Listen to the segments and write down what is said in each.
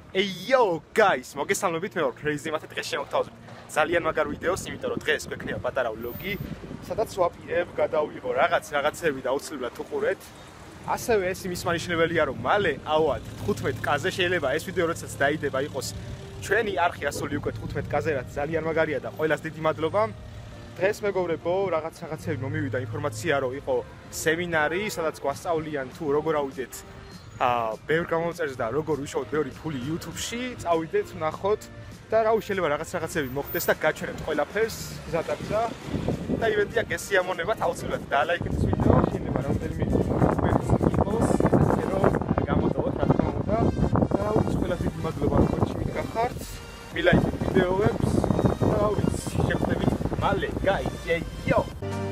Yo guys, მოგესალმებით, მე ვარ Crazy Math, დღეს შევთავაზებთ ძალიან მაგარ ვიდეოს, იმიტომ რომ დღეს გვექნება პატარა ვლოგი, სადაც ვაპირებ, გადავიღო რაღაცები და აუცილებლად უყურეთ. ასევე ეს იმის მანიშნებელია, რომ მალე ავად 15K-ზე შეიძლება ეს ვიდეო როდესაც დაიდება იყოს ჩვენი არხი ასული უკვე 15K-ზე, რაც ძალიან მაგარია და ყველას დიდი მადლობა. დღეს მეგობრებო, რაღაცები მომივიდა ინფორმაცია, რომ იყო სემინარი, სადაც გვასწავლიან თუ როგორ ავიდეთ ბევრ გამომწერს და როგორ ვიშოვოთ ბევრი ფული YouTube-ში, წავიდეთ, ვნახოთ და რავი შეიძლება რაღაცები მოხდეს და გაჩვენებთ ყველაფერს, გზატაკცა და ივედია გესიამოვნებათ, აუცილებლად დალაიქეთ ეს ვიდეო, შეიძლება რამდენიმე ინფორმაცია იყოს, ასე რომ გამოდავოთ რა თქმა უნდა და რავი ყველას დიდი მადლობა რომ მიგახართ, მილაიქეთ ვიდეოებს და რავი შევხვდებით მალე, guys, yo!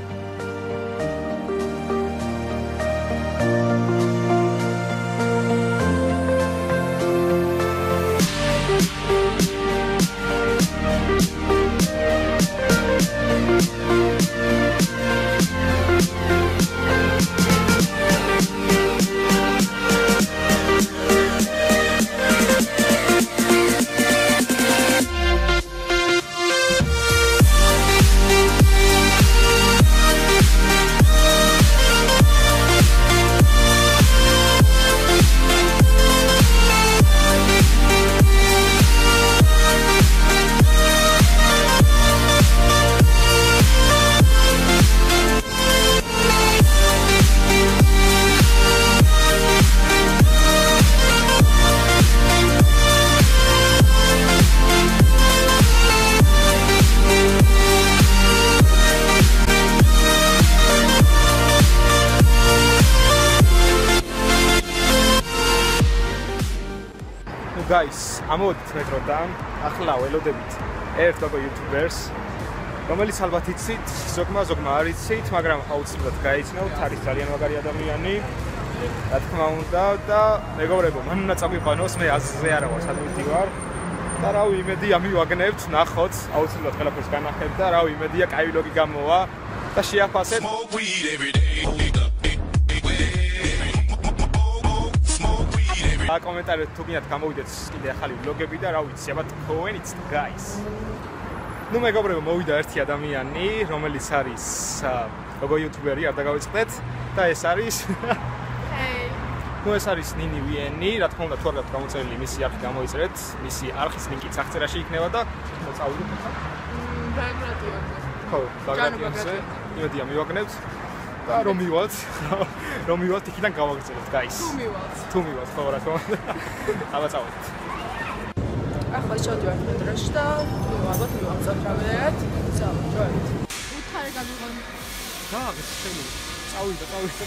Guys, ამოდით მეტროდან, ახლა ველოდებით ერთ როგორ YouTubers, რომელიც ალბათ იცით, ზოგმა არ იცით, მაგრამ აუცილებლად გაიცნობთ, არის ძალიან მაგარი ადამიანი, რა თქმა უნდა და მეგობრებო, მან უნდა წამიყვანოს, მე აზზე არა ვარ, სად მივდივარ და რავი, იმედია მივაგნებთ, ნახოთ, აუცილებლად ყველაფერს განახებთ და რავი, იმედია კაი ვლოგი გამოვა და შეაფასეთ. Комментарии თუ გინდათ გამოვიდეთ კიდე ახალი ვლოგები და რა ვიცი, აბა თქვენიც guys. ნუ მეგობრებო, მოვიდა ერთი ადამიანი, რომელიც არის როგორ YouTuber-ი, არ დაგავიწყდეთ და ეს არის ნუ ეს არის ნინი ვიენი, რა თქმა უნდა თუ არ გაქვთ გამოწერილი მისი არხი გამოიწერეთ, მისი არხის ლინკიც აღწერაში იქნება და მოწავიდეთ ხა? ბაგრატიონზე. ხო, ბაგრატიონზე. იმედია მივაგნებთ. და რომ მივალთ იქიდან გავაგრძელებთ guys. თუ მივალთ, ხო რა თქმა უნდა. აბა წავედით. ახლა შევდივართ მეტროში და ალბათ მივაღწევთ რამდენად. წავედით. უთხარი გამიღონ. ეს შენი. წავიდა.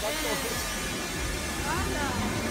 ანა.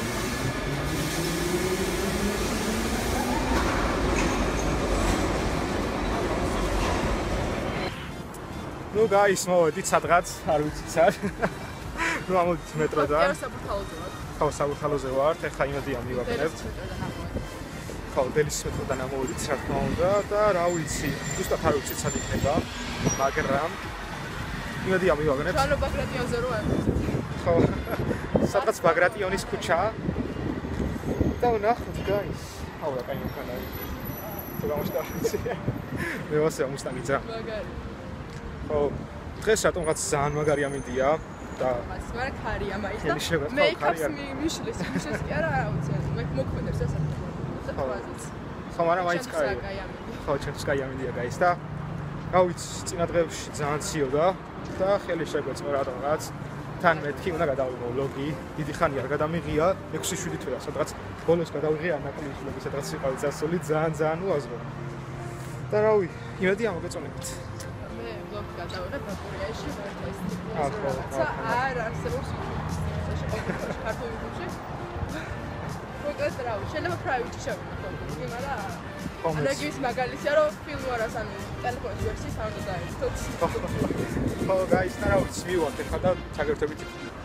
ნუ guys, მოვედით სადღაც, არ ვიცი სად. ნუ ამოდით მეტროდან. ხო, საბურთალოზე ვარ, ეხლა იმედია მივაგნებთ. ხო, დელის მეტროდან ამოვედით, რა თქმა უნდა და რა ვიცი, ზუსტად არ ვიცი სად იქნება, მაგრამ იმედია მივაგნებთ. ჩანო ბაგრატიონზე რო ამბობთ. ხო. სადღაც ბაგრატიონის ქუჩა. და ვნახოთ guys. აუ რა კაი მქონაა. თუ გამოსტავიცი. მე ვასე ამუსტანიცა. მაგარი. ხო, დღეს რატომღაც ძალიან მაგარი ამინდია და მაგრამ ხარია მაინც და მეიქაპს მიშლის კი არა აუცი მე მოქმედებს ეს საქმეც ხო მაგრამ მაინც კაი ხო ჩემს კაი ამინდია guys და რა ვიცი წინა დღეებში ძალიან ციოდა და ხელი შეგვეწყო რატომღაც თან მეთქი უნდა გადავიღო ვლოგი დიდი ხანი არ გადამიღია 6-7 თვეა სადღაც ბოლოს გადავიღე ანაკლის ვლოგი სადღაც იყავი წასული ძალიან უაზრო და რავი იმედია მოგეწონებთ ვლოგი გადავიღე ბაკურიაში ვართ არ არსებობს ქართულ YouTube-ში მოგეთ რავი შეიძლება private-ში შევიდეთ მაგრამ ანაგის მაგალითია რომ ფილმი არას ანუ ტელეფონის ვერსიის არ უნდა დაერთოთ ხო guys და რავი მივართ ახლა და ჩაგერთებით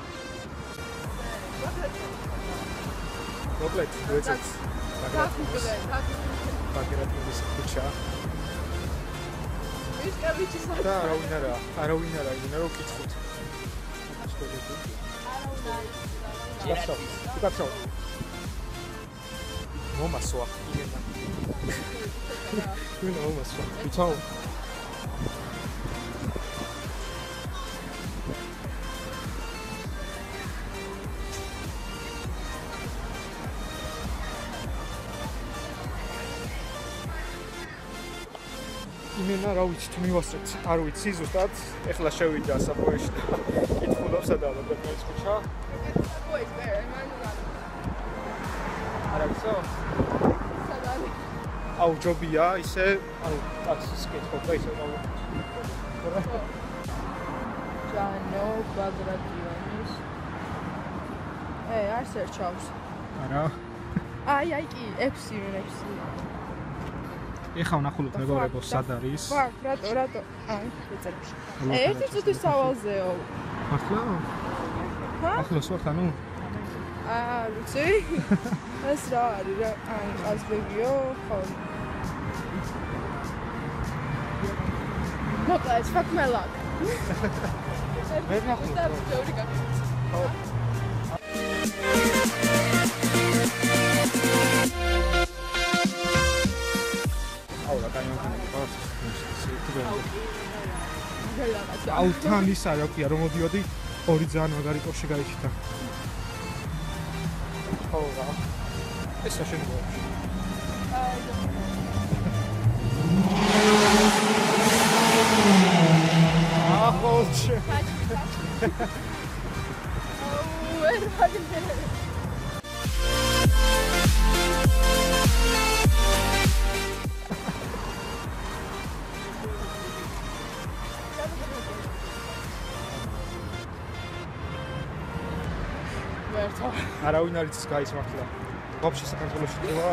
მოკლედ ვეცეთ ბაგრატიონის ქუჩა და არავინ არა იმენა რომ ვკითხოთ არავინ არა მომასვა იმენა. იმენა მომასვა. იცავ? იმენა რა ვიცი თუ მივასწრებთ, არ ვიცი ზუსტად. ეხლა შევიდა საფოეში და კითხულობს სადა ბაგრატიონის ქუჩა. არა ვიცი. აუ ჯობია ისე, ანუ ტაქსის კითხვა ისე რა. ჯანო ბაგრატიონის. არ სერჩავს. არა. აი კი 6. ეხლა ვნახულობ მეგობრებო სად არის. რატო? აი, ეწერებში. ერთი წუთი სავალზეო. ახლა? ახლოს ვარ ხანუ? ვიცი. ეს რა არის რა? აი, ყაზბეგიო, ხო. მოკლა, fuck my luck. მე ვნახულობ. ხო. აულა კანიონი ყავს აუ თან ისა რა ქვია რომ მოდიოდი ორი ძალიან მაგარი კოშე გაიჩიტა ხო რა ეს შენ გო ახოჩე აუ ერაგნე არავინ არ იცის გაის მართლა. ვაფშე საქართველოში ტყვა.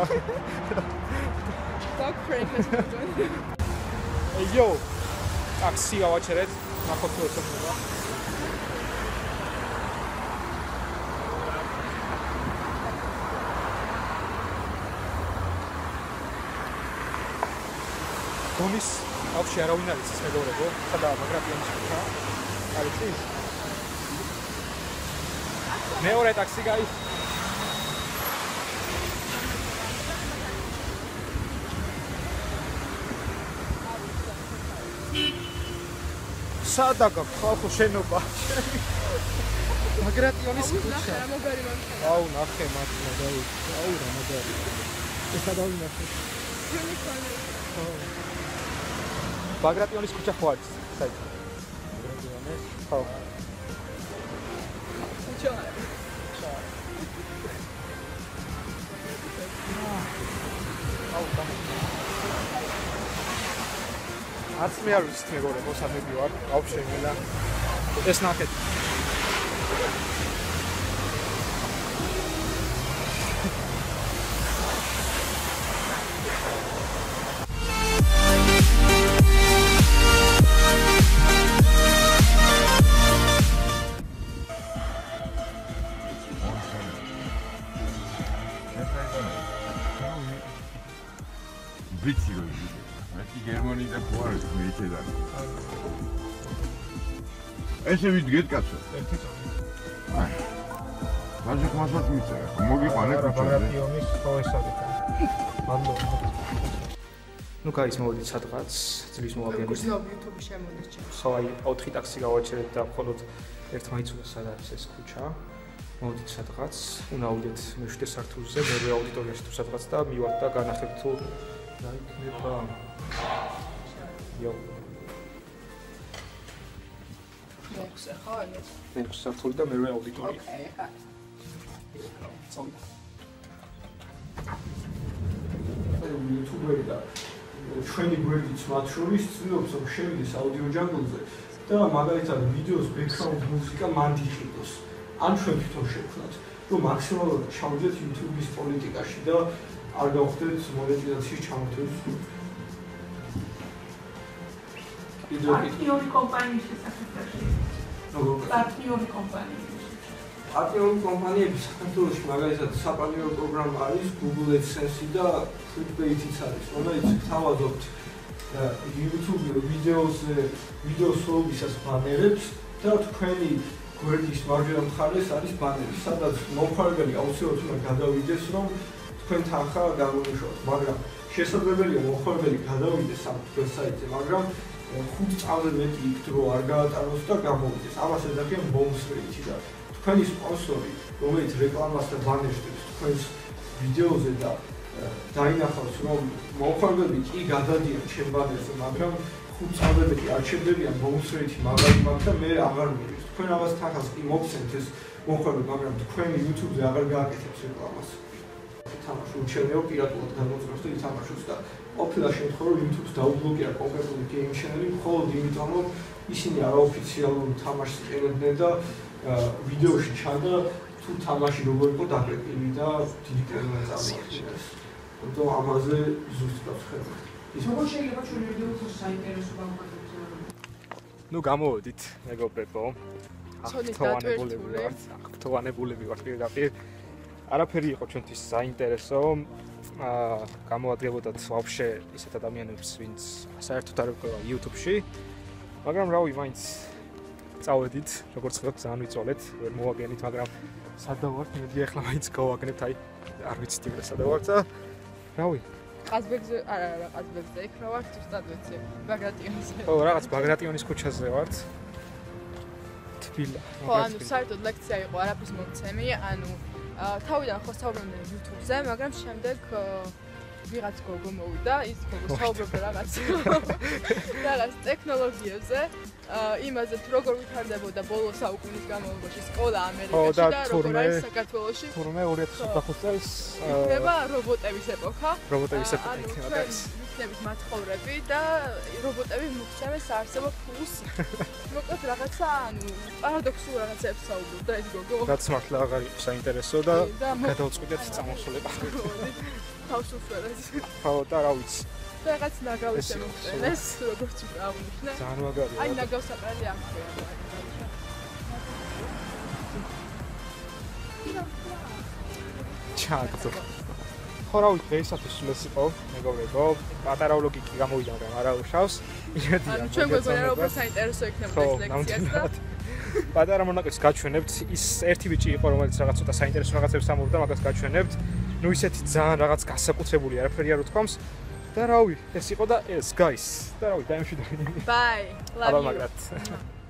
Fuck Frank has been doing. Ey yo. ტაქსი გავაჩერეთ. ნახოთ თუ ეს ხდება. გონის ვაფშე არავინ არ იცის მეგობრებო. სადაა ბაგრატიონის ქუჩა? არ იცის? მეორე ტაქსი გაი სადა გახალხო შენობა ბაგრატიონის ქუჩა აუ ნახე მართლა დაი აუ რა მაგარი ეს ადავი ნახე ბაგრატიონის ქუჩა ხო არის საით ბაგრატიონის ხო არც მე არ ვიცი მეგობრებო სამები ვარ ვაფშე მელა ეს ნახეთ ვიცი რომ მე კი გერმანია და ხوارს მეჩედა. ესე ვიდგეთ კაცო. ერთი წამი. მაშინ ხმასაც მიწერა. მოგიყვანე კუჩაზე. ბაგრატიონის ხოესადით. მადლობა. ნუ გაის მოვიდით სადღაც ძვლის მოაბიანეთ. YouTube-ში შემოდეთ. ხო აი 4 ტაქსი გავაჩერეთ და მხოლოდ ერთმა იცოდა სად არის ეს ქუჩა. მოვიდით სადღაც, უნავდეთ მე-7 სართულზე, მე აუდიტორიაში თუ სადღაც და მივართ და განახებთ თუ რა იქნება. იო. მეხსე ხო ეს? მე-6 სართული და მე აუდიტორია. ოკეი, ხა. წავიდა. YouTube-ერი და ჩვენი გვერდიც მათ შორის ცდილობს რომ შევიდეს აუდიო ჯანგლზე და მაგალითად ვიდეოს background მუსიკა მანდიჭიროს. ან ჩვენ თვითონ შევქმნათ, რომ მაქსიმალურად ჩავდეთ YouTube-ის პოლიტიკაში და არ გავხდეთ მონეტიზაციის ჩამოთვლის. პარტნიორი კომპანიის შესაძლებლობაში. როგორ? პარტნიორი კომპანიის. პარტნიორი კომპანიები საქართველოში მაგალითად საპარტნიორო პროგრამა არის Google AdSense და Clickbait-იც არის, რომელიც თავაზობთ YouTube ვიდეოზე ვიდეოს ფლოუისას ბანერებს და თქვენი გვერდის მარჯვენა მხარეს არის ბანერი, სადაც მომხმარებელი აუცილებლად უნდა გადავიდეს, რომ თქვენ თანხა გამომიშოთ, მაგრამ შესაძლებელია მომხმარებელი გადავიდეს ამ თქვენ საიტზე, მაგრამ 5 წამზე მეტი იქ დრო არ გაატაროს და გამოვიდეს. ამას ეძახიან bounce rate და თქვენი სპონსორი, რომელიც რეკლამას და ბანერს თქვენს ვიდეოზე და დაინახავს, რომ მომხმარებლები კი გადადიან ჩემ ბანერზე, მაგრამ 5 წამზე მეტი არ შეძლებიან bounce rate მაგარი მაქვს და მე აღარ მივიღებ. თქვენ ამას თანხას კი მოგცემთ ეს მომხმარებლები, მაგრამ თქვენ YouTube-ზე აღარ გააკეთებთ რეკლამას. თამაში უჩვენეო პირადულად გამოწვევს და ითამაშოს და ყოფილა შემთხვევა რომ YouTube-ს დაუბლოკირა კონკრეტული game channel-ი მხოლოდ იმიტომ რომ ისინი არაოფიციალურ თამაშს იყენებდნენ და ვიდეოში ჩანდა თუ თამაში როგორ იყო დაკრეპილი და დიდი პრობლემა წარმოადგენს. თუმცა ამაზე ზუსტად ხედავ. ის როგორ შეიძლება ჩვენი ვიდეოს საინტერესო გამოგონოს? ნუ გამოვედით მეგობრებო. ახთოვანებულები ვართ პირდაპირ. არაფერი იყო ჩვენთვის საინტერესო. გამოადგებოდათ ვაფშე ისეთ ადამიანებს, ვინც საერთოდ არ ეყოლა YouTube-ში. მაგრამ რავი, მაინც წავედით, როგორც ხედავთ, ძალიან ვიწოლეთ, ვერ მოვაგენით, მაგრამ სად დავართ? მედი ახლა მაინც გავაგნებთ, აი, არ ვიცით იმას სად დავართ და რავი. ყაზბეგზე, არა, ყაზბეგზე იქ რა ვართ, ზუსტად ვიცი. ბაგრატიონზე. ხო, რაღაც ბაგრატიონის ქუჩაზე ვართ. თბილა. ხო, ანუ საერთოდ ლექცია იყო, არაფრის მომცემი, ანუ თავიდან ხო საუბრობდნენ YouTube-ზე, მაგრამ შემდეგ ვიღაც გოგო მოვიდა, ის გოგო საუბრობდა რაღაც ტექნოლოგიებზე, იმაზე თუ როგორ ვითარდებოდა ბოლო საუკუნის განმავლობაში სკოლა ამერიკაში და როგორ არის საქართველოში. თურმე 2025 წელს იქნება რობოტების ეპოქა. რობოტების ეპოქა იქნება. იქნებით მაცხოვრები და რობოტები მოგცემეს არსებო ფულს. მოკლედ რაღაცა, ანუ პარადოქსულ რაღაცებს საუბრობდა ეს გოგო. რაც მართლა აღარ იყო საინტერესო და გადავწყვიტეთ წამოსულება. თავს უსვერეს. ხო, და რა ვიცი. რაღაც ნაგავი შემოხსენეს, როგორც აღნიშნე. ძალიან მაგარია. აი ნაგავსაყრელი აქვეა. ჩაგდო. ხო რა ვიცი, ესათვის სულ ეს იყო, მეგობრებო. პატარა ვლოგი კი გამოვიდა, მაგრამ არა უშავს. ანუ ჩვენ გვეგონა რომ უფრო საინტერესო იქნება ეს ლექციაც და პატარა მონაკვეთს გაჩვენებთ. ის ერთი ბიჭი იყო, რომელიც რაღაც ცოტა საინტერესო რაღაცებს ამბობდა, მაგას გაჩვენებთ. ნუ ისეთი ძალიან რაღაც გასაკუთრებული არაფერი არ უთქვამს. და რავი, ეს იყო და ეს, guys. და რავი, დაიმშვიდობინე. Bye. Love you. მაგათ.